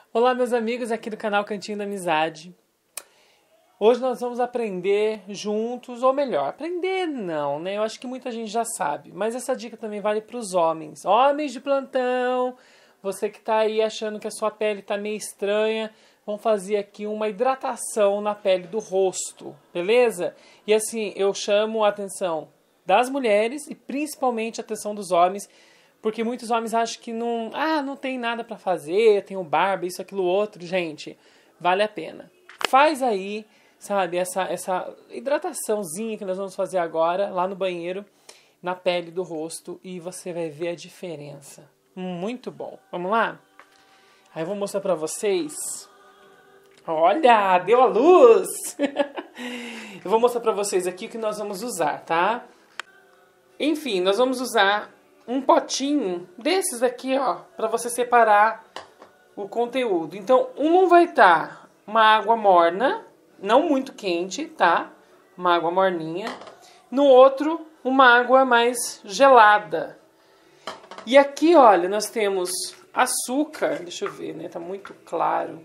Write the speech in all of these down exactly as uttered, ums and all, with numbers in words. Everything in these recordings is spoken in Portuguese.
Olá, meus amigos aqui do canal Cantinho da Amizade. Hoje nós vamos aprender juntos, ou melhor, aprender não, né? Eu acho que muita gente já sabe, mas essa dica também vale para os homens. Homens de plantão, você que está aí achando que a sua pele está meio estranha, vamos fazer aqui uma hidratação na pele do rosto, beleza? E assim, eu chamo a atenção das mulheres e principalmente a atenção dos homens, porque muitos homens acham que não, ah, não tem nada pra fazer, tenho barba, isso, aquilo, outro. Gente, vale a pena. Faz aí, sabe, essa, essa hidrataçãozinha que nós vamos fazer agora, lá no banheiro, na pele do rosto, e você vai ver a diferença. Muito bom. Vamos lá? Aí eu vou mostrar pra vocês. Olha, deu a luz! Eu vou mostrar pra vocês aqui o que nós vamos usar, tá? Enfim, nós vamos usar um potinho desses aqui, ó, para você separar o conteúdo. Então, um vai estar uma água morna, não muito quente, tá? Uma água morninha. No outro, uma água mais gelada. E aqui, olha, nós temos açúcar. Deixa eu ver, né? Tá muito claro.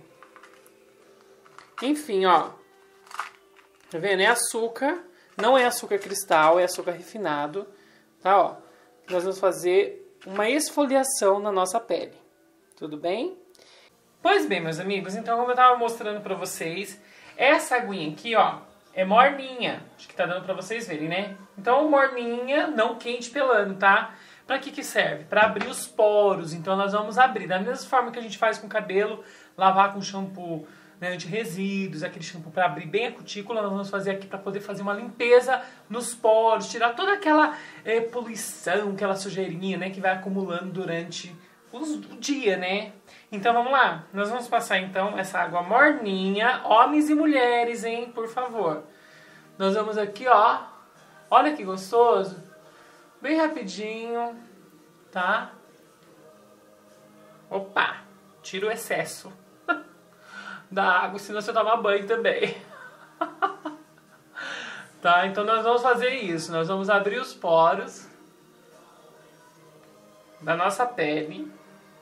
Enfim, ó. Tá vendo? É açúcar. Não é açúcar cristal, é açúcar refinado. Tá, ó. Nós vamos fazer uma esfoliação na nossa pele. Tudo bem? Pois bem, meus amigos, então como eu estava mostrando para vocês, essa aguinha aqui, ó, é morninha. Acho que tá dando para vocês verem, né? Então, morninha, não quente pelando, tá? Para que que serve? Para abrir os poros. Então, nós vamos abrir da mesma forma que a gente faz com o cabelo, lavar com shampoo, né, anti-resíduos, aquele shampoo para abrir bem a cutícula, nós vamos fazer aqui para poder fazer uma limpeza nos poros, tirar toda aquela é, poluição, aquela sujeirinha, né, que vai acumulando durante os, o dia, né? Então vamos lá, nós vamos passar então essa água morninha, homens e mulheres, hein, por favor. Nós vamos aqui, ó, olha que gostoso, bem rapidinho, tá? Opa, tira o excesso da água, senão você toma banho também. Tá? Então nós vamos fazer isso. Nós vamos abrir os poros da nossa pele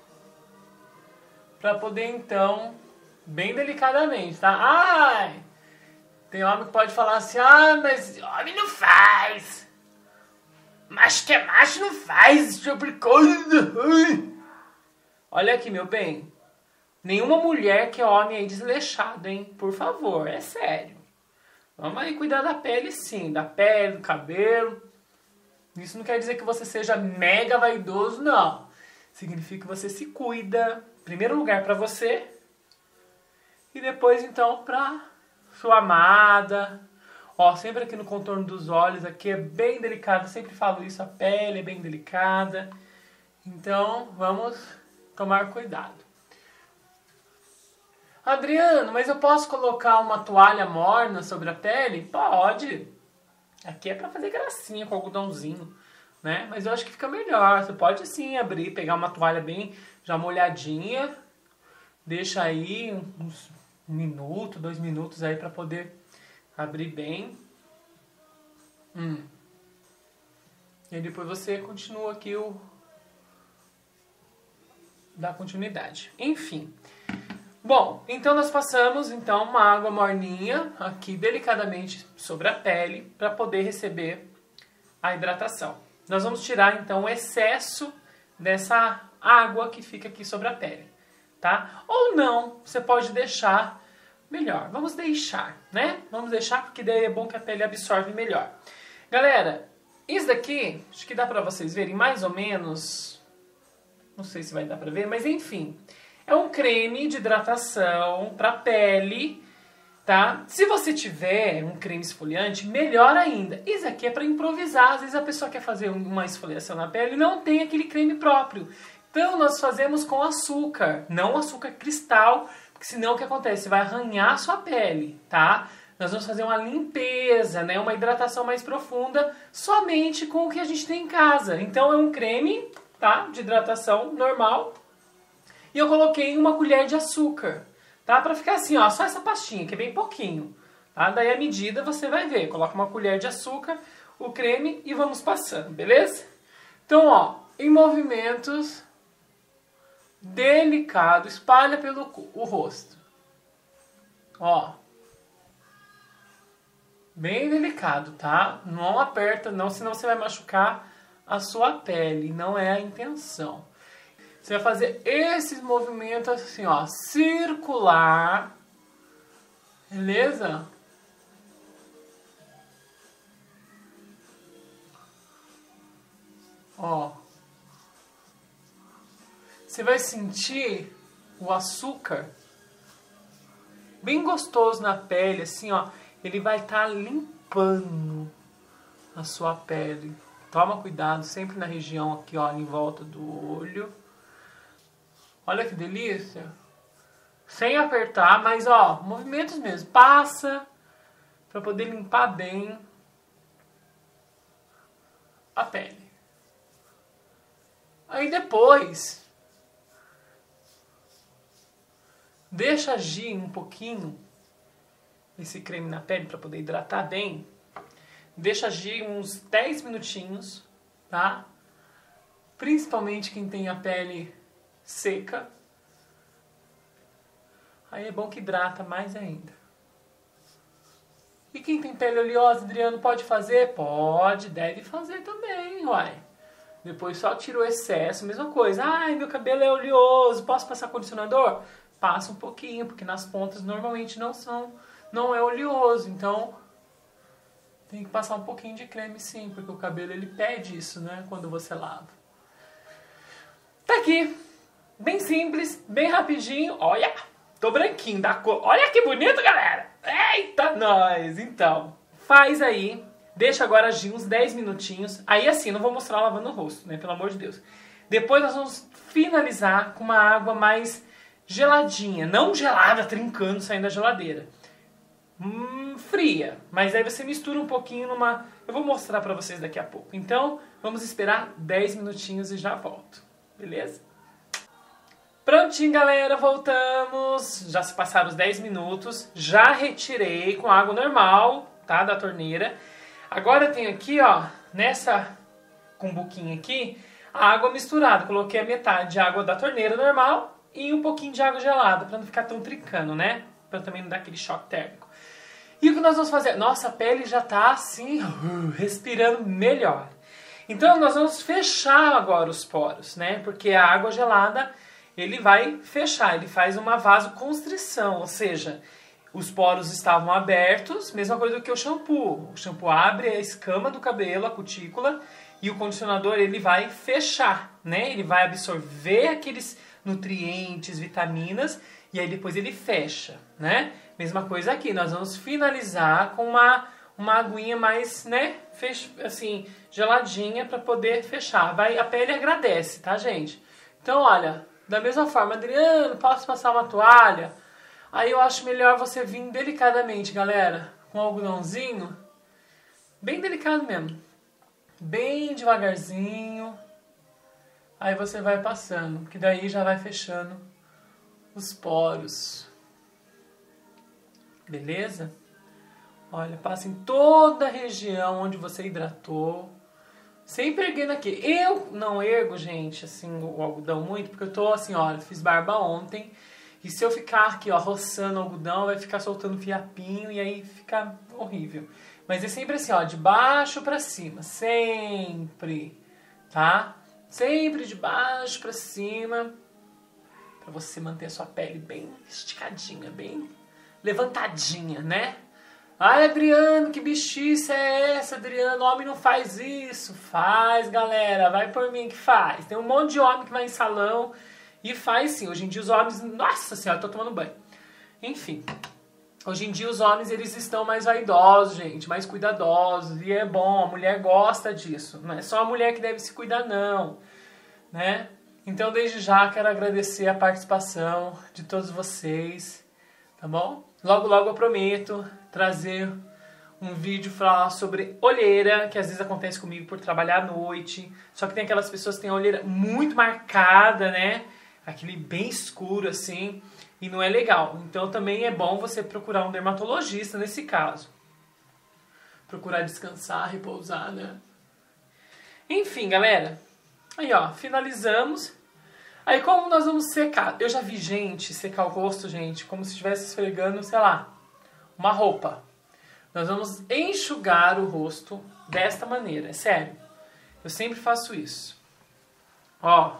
para poder então, bem delicadamente, tá? Ai! Tem homem que pode falar assim: ah, mas homem não faz. Macho que é macho não faz esse tipo de coisa. Olha aqui, meu bem. Nenhuma mulher que é homem aí desleixado, hein? Por favor, é sério. Vamos aí cuidar da pele sim, da pele, do cabelo. Isso não quer dizer que você seja mega vaidoso, não. Significa que você se cuida, em primeiro lugar pra você, e depois então pra sua amada. Ó, sempre aqui no contorno dos olhos, aqui é bem delicado, eu sempre falo isso, a pele é bem delicada. Então, vamos tomar cuidado. Adriano, mas eu posso colocar uma toalha morna sobre a pele? Pode. Aqui é pra fazer gracinha com algodãozinho, né? Mas eu acho que fica melhor. Você pode sim abrir, pegar uma toalha bem já molhadinha. Deixa aí uns um minuto, dois minutos aí pra poder abrir bem. Hum. E depois você continua aqui o... dá continuidade. Enfim. Bom, então nós passamos então uma água morninha aqui delicadamente sobre a pele para poder receber a hidratação. Nós vamos tirar então o excesso dessa água que fica aqui sobre a pele, tá? Ou não, você pode deixar melhor. Vamos deixar, né? Vamos deixar porque daí é bom que a pele absorve melhor. Galera, isso daqui, acho que dá para vocês verem mais ou menos, não sei se vai dar para ver, mas enfim... É um creme de hidratação para pele, tá? Se você tiver um creme esfoliante, melhor ainda. Isso aqui é para improvisar. Às vezes a pessoa quer fazer uma esfoliação na pele e não tem aquele creme próprio. Então nós fazemos com açúcar, não açúcar cristal, porque senão o que acontece? Você vai arranhar a sua pele, tá? Nós vamos fazer uma limpeza, né? Uma hidratação mais profunda somente com o que a gente tem em casa. Então é um creme, tá? De hidratação normal. E eu coloquei uma colher de açúcar, tá? Pra ficar assim, ó, só essa pastinha, que é bem pouquinho, tá? Daí a medida você vai ver. Coloca uma colher de açúcar, o creme e vamos passando, beleza? Então, ó, em movimentos delicado, espalha pelo o rosto. Ó. Bem delicado, tá? Não aperta não, senão você vai machucar a sua pele. Não é a intenção. Você vai fazer esses movimentos assim, ó, circular. Beleza? Ó. Você vai sentir o açúcar bem gostoso na pele, assim, ó. Ele vai estar limpando a sua pele. Toma cuidado sempre na região aqui, ó, em volta do olho. Olha que delícia. Sem apertar, mas, ó, movimentos mesmo. Passa para poder limpar bem a pele. Aí depois, deixa agir um pouquinho esse creme na pele para poder hidratar bem. Deixa agir uns dez minutinhos, tá? Principalmente quem tem a pele seca. Aí é bom que hidrata mais ainda. E quem tem pele oleosa, Adriano, pode fazer? Pode, deve fazer também, uai. Depois só tira o excesso, mesma coisa. Ai, meu cabelo é oleoso, posso passar condicionador? Passa um pouquinho, porque nas pontas normalmente não são, não é oleoso. Então, tem que passar um pouquinho de creme sim, porque o cabelo ele pede isso, né, quando você lava. Tá aqui, bem simples, bem rapidinho. Olha, tô branquinho da cor. Olha que bonito, galera. Eita, nós. Então, faz aí. Deixa agora agir uns dez minutinhos. Aí assim, não vou mostrar lavando o rosto, né? Pelo amor de Deus. Depois nós vamos finalizar com uma água mais geladinha. Não gelada, trincando, saindo da geladeira. Hum, fria. Mas aí você mistura um pouquinho numa... Eu vou mostrar pra vocês daqui a pouco. Então, vamos esperar dez minutinhos e já volto. Beleza? Prontinho, galera. Voltamos. Já se passaram os dez minutos. Já retirei com água normal, tá? Da torneira. Agora eu tenho aqui, ó, nessa cumbuquinha aqui, a água misturada. Coloquei a metade de água da torneira normal e um pouquinho de água gelada, pra não ficar tão trincando, né? Pra também não dar aquele choque térmico. E o que nós vamos fazer? Nossa, a pele já tá assim, uh, respirando melhor. Então nós vamos fechar agora os poros, né? Porque a água gelada, ele vai fechar, ele faz uma vasoconstrição, ou seja... Os poros estavam abertos, mesma coisa do que o shampoo. O shampoo abre a escama do cabelo, a cutícula, e o condicionador ele vai fechar, né? Ele vai absorver aqueles nutrientes, vitaminas, e aí depois ele fecha, né? Mesma coisa aqui, nós vamos finalizar com uma, uma aguinha mais, né? Fech, assim, geladinha para poder fechar. Vai, a pele agradece, tá, gente? Então, olha, da mesma forma, Adriano, posso passar uma toalha? Aí eu acho melhor você vir delicadamente, galera, com um algodãozinho, bem delicado mesmo, bem devagarzinho, aí você vai passando, que daí já vai fechando os poros, beleza? Olha, passa em toda a região onde você hidratou, sempre erguendo aqui. Eu não ergo, gente, assim, o algodão muito, porque eu tô assim, olha, fiz barba ontem. E se eu ficar aqui, ó, roçando o algodão, vai ficar soltando fiapinho e aí fica horrível. Mas é sempre assim, ó, de baixo pra cima, sempre, tá? Sempre de baixo pra cima, pra você manter a sua pele bem esticadinha, bem levantadinha, né? Ai, Adriano, que bichice é essa, Adriano? Homem não faz isso. Faz, galera, vai por mim que faz. Tem um monte de homem que vai em salão... E faz sim, hoje em dia os homens... Nossa senhora, tô tomando banho. Enfim, hoje em dia os homens eles estão mais vaidosos, gente, mais cuidadosos. E é bom, a mulher gosta disso. Não é só a mulher que deve se cuidar, não. Né? Então, desde já, quero agradecer a participação de todos vocês. Tá bom? Logo, logo eu prometo trazer um vídeo falar sobre olheira, que às vezes acontece comigo por trabalhar à noite. Só que tem aquelas pessoas que têm a olheira muito marcada, né? Aquele bem escuro assim, e não é legal. Então também é bom você procurar um dermatologista nesse caso. Procurar descansar, repousar, né? Enfim, galera. Aí, ó, finalizamos. Aí como nós vamos secar? Eu já vi gente secar o rosto, gente, como se estivesse esfregando, sei lá, uma roupa. Nós vamos enxugar o rosto desta maneira, é sério. Eu sempre faço isso. Ó,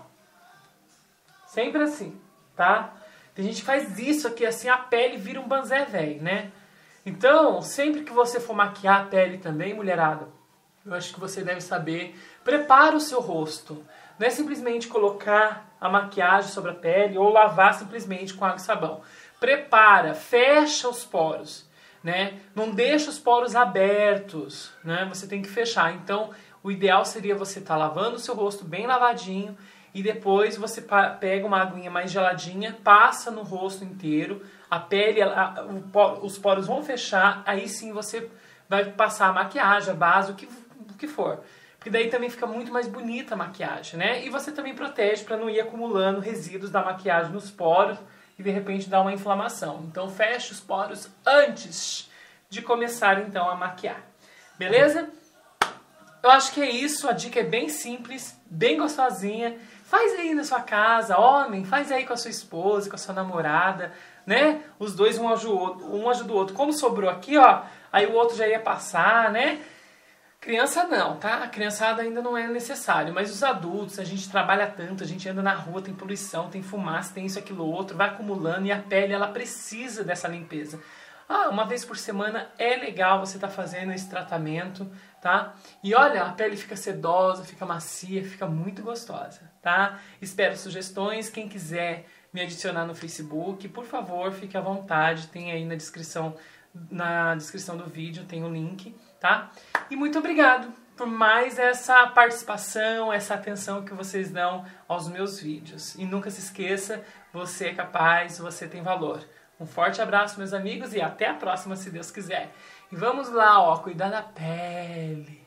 sempre assim, tá? Tem gente que faz isso aqui, assim, a pele vira um banzé velho, né? Então, sempre que você for maquiar a pele também, mulherada, eu acho que você deve saber, prepara o seu rosto. Não é simplesmente colocar a maquiagem sobre a pele ou lavar simplesmente com água e sabão. Prepara, fecha os poros, né? Não deixa os poros abertos, né? Você tem que fechar. Então, o ideal seria você estar tá lavando o seu rosto bem lavadinho e depois você pega uma aguinha mais geladinha, passa no rosto inteiro, a pele, a, o, os poros vão fechar, aí sim você vai passar a maquiagem, a base, o que, o que for. Porque daí também fica muito mais bonita a maquiagem, né? E você também protege para não ir acumulando resíduos da maquiagem nos poros e de repente dar uma inflamação. Então feche os poros antes de começar então a maquiar. Beleza? Eu acho que é isso, a dica é bem simples, bem gostosinha. Faz aí na sua casa, homem, faz aí com a sua esposa, com a sua namorada, né? Os dois um ajuda o outro, um ajuda o outro. Como sobrou aqui, ó, aí o outro já ia passar, né? Criança não, tá? A criançada ainda não é necessário, mas os adultos, a gente trabalha tanto, a gente anda na rua, tem poluição, tem fumaça, tem isso, aquilo, outro, vai acumulando e a pele, ela precisa dessa limpeza. Ah, uma vez por semana é legal você estar tá fazendo esse tratamento, tá? E olha, a pele fica sedosa, fica macia, fica muito gostosa, tá? Espero sugestões, quem quiser me adicionar no Facebook, por favor, fique à vontade, tem aí na descrição, na descrição do vídeo, tem o link, tá? E muito obrigado por mais essa participação, essa atenção que vocês dão aos meus vídeos. E nunca se esqueça, você é capaz, você tem valor. Um forte abraço, meus amigos, e até a próxima, se Deus quiser. E vamos lá, ó, cuidar da pele.